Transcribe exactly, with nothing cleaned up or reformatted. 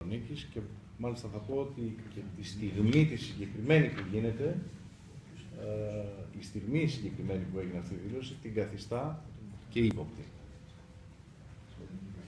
Θεσσαλονίκης και μάλιστα θα πω ότι και τη στιγμή τη συγκεκριμένη που γίνεται, ε, η στιγμή συγκεκριμένη που έγινε αυτή η δήλωση, την καθιστά και ύποπτη.